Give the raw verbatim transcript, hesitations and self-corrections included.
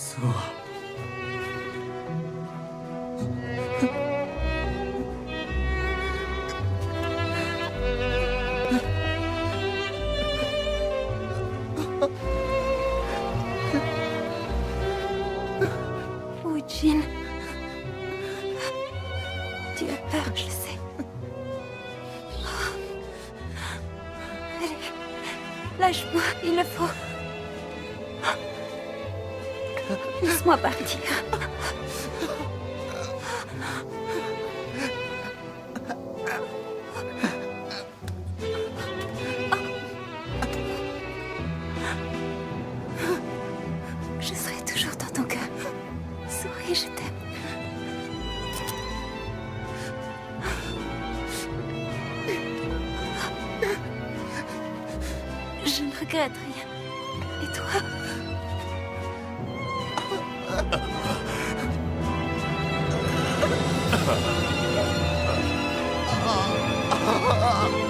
そう。 Eugene. Tu as peur, je sais. Allez, lâche-moi, il le faut. Laisse-moi partir. Je serai toujours dans ton cœur. Souris, je t'aime. Je ne regrette rien. Et toi? Ah